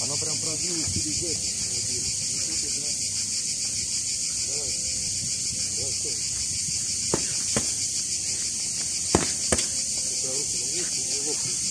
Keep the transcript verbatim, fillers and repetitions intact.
Оно прям пробило через это. Давай. Давай, стой. Руки на месте, не лопнет.